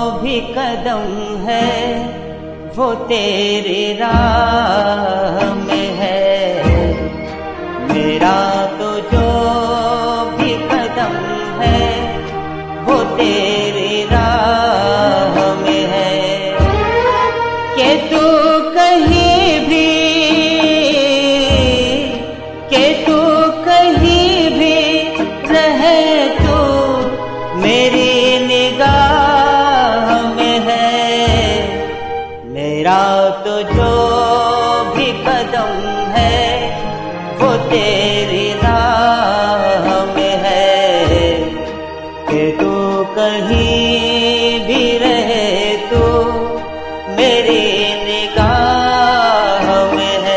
भी कदम है वो तेरी राह में है। मेरा तो जो भी कदम है वो तेरी राह में है। कि तू कहीं भी, कि तू कहीं भी रहे तो मेरी निगाह में है। मेरा तो जो भी कदम है वो तेरी राह में है। कि तू कहीं भी रहे तो मेरी निगाह में है।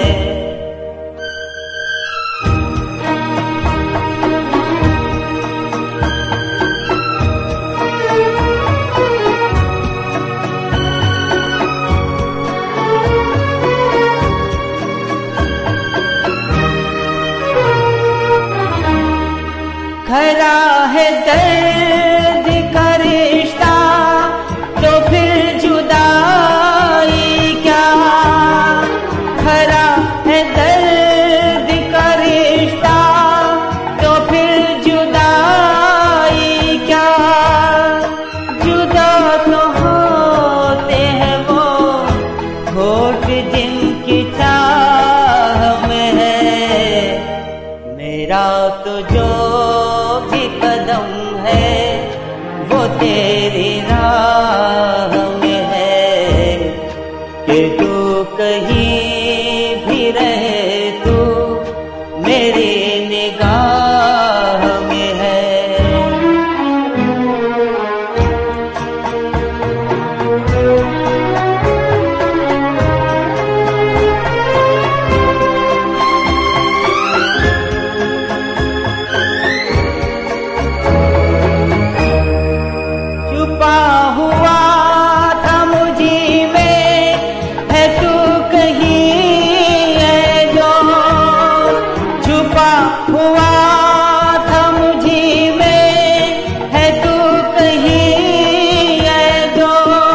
खरा है दर्द का रिश्ता तो फिर जुदाई क्या। खरा है दर्द का रिश्ता तो फिर जुदाई क्या। जुदा तो होते हैं वो होठ जिनकी चाह में है। मेरा तो जो भी कदम है वो तेरी राह में है। कि तू कहीं भी रहे तू मेरी निगाह में है। छुपा हुआ था मुझी में है तू कहीं है जो। छुपा हुआ था मुझी में है तू कहीं है जो।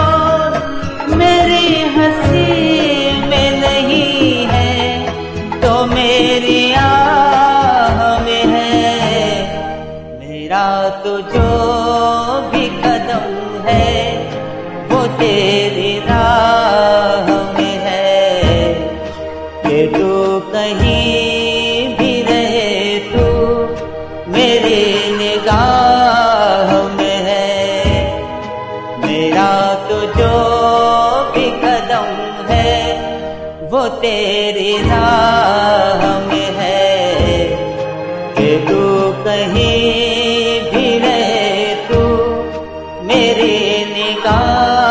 मेरी हंसी में नहीं है तो मेरी आह में है। मेरा तो जो भी कदम है वो तेरी राह में है। कि तू कहीं भी रहे तू मेरी निगाह में है। मेरा तो जो भी कदम है वो तेरी राह में है। कि तू कहीं भी रहे तू मेरी निगाह